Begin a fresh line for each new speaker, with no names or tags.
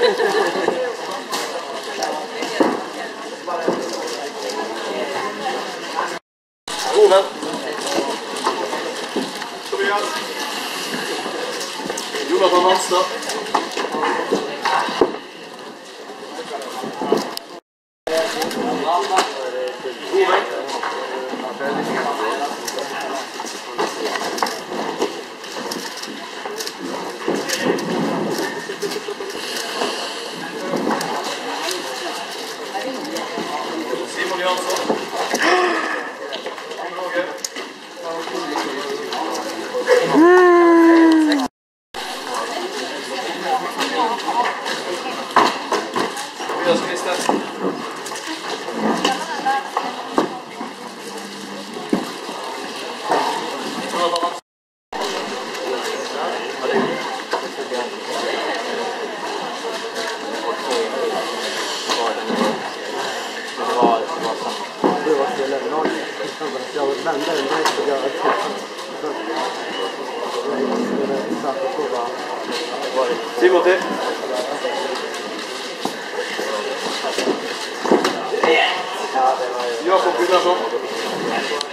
Oven.
Tobias. Jonathan Wallström. Oven. Simon Jansson. Tobias Christer.
Jag vände den direkt och göra
Timothy. Jakob Gunnarsson.